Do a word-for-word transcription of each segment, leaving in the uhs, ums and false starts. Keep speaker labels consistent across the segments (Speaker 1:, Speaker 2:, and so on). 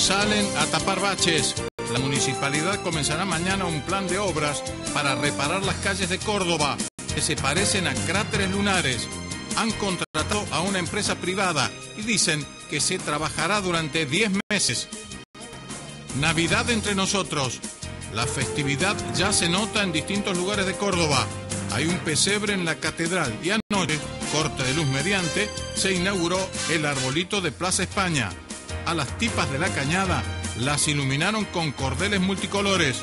Speaker 1: salen a tapar baches. La municipalidad comenzará mañana un plan de obras para reparar las calles de Córdoba, que se parecen a cráteres lunares. Han contratado a una empresa privada y dicen que se trabajará durante diez meses. Navidad entre nosotros. La festividad ya se nota en distintos lugares de Córdoba. Hay un pesebre en la catedral y anoche, corte de luz mediante, se inauguró el arbolito de Plaza España. A las tipas de la Cañada las iluminaron con cordeles multicolores.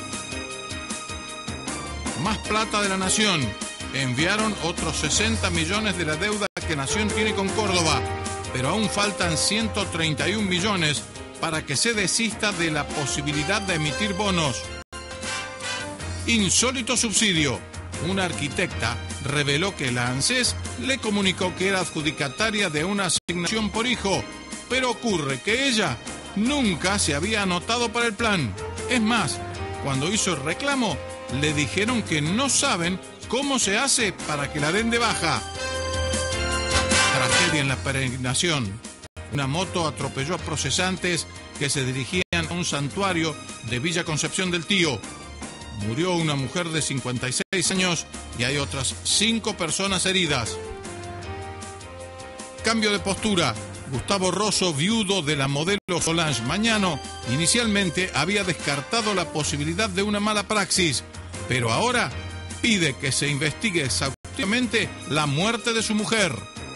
Speaker 1: Más plata de la Nación. Enviaron otros sesenta millones de la deuda que Nación tiene con Córdoba, pero aún faltan ciento treinta y un millones para que se desista de la posibilidad de emitir bonos. Insólito subsidio. Una arquitecta reveló que la ANSES le comunicó que era adjudicataria de una asignación por hijo, pero ocurre que ella nunca se había anotado para el plan. Es más, cuando hizo el reclamo, le dijeron que no saben cómo se hace para que la den de baja. Tragedia en la peregrinación. Una moto atropelló a procesantes que se dirigían a un santuario de Villa Concepción del Tío. Murió una mujer de cincuenta y seis años y hay otras cinco personas heridas. Cambio de postura. Gustavo Rosso, viudo de la modelo Solange Mañano, inicialmente había descartado la posibilidad de una mala praxis, pero ahora pide que se investigue exhaustivamente la muerte de su mujer.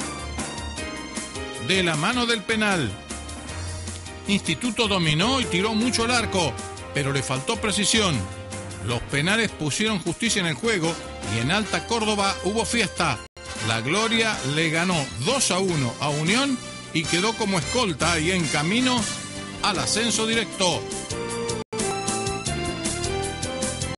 Speaker 1: De la mano del penal. Instituto dominó y tiró mucho el arco, pero le faltó precisión. Los penales pusieron justicia en el juego y en Alta Córdoba hubo fiesta. La Gloria le ganó dos a uno a Unión y quedó como escolta y en camino al ascenso directo.